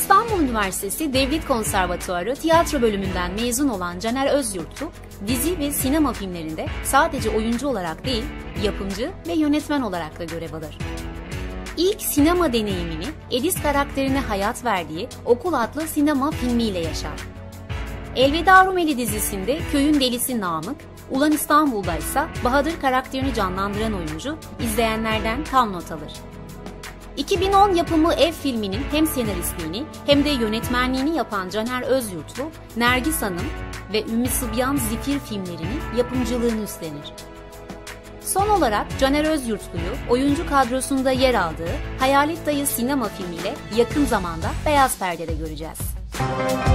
İstanbul Üniversitesi Devlet Konservatuarı Tiyatro Bölümünden mezun olan Caner Özyurtlu, dizi ve sinema filmlerinde sadece oyuncu olarak değil, yapımcı ve yönetmen olarak da görev alır. İlk sinema deneyimini Edis karakterine hayat verdiği Okul adlı sinema filmiyle yaşar. Elveda Rumeli dizisinde köyün delisi Namık, Ulan İstanbul'da ise Bahadır karakterini canlandıran oyuncu izleyenlerden tam not alır. 2010 yapımı Ev filminin hem senaristliğini hem de yönetmenliğini yapan Caner Özyurtlu, Nergis Hanım ve Ümmü Sıbyan Zifir filmlerinin yapımcılığını üstlenir. Son olarak Caner Özyurtlu'yu oyuncu kadrosunda yer aldığı Hayalet Dayı sinema filmiyle yakın zamanda beyaz perdede göreceğiz.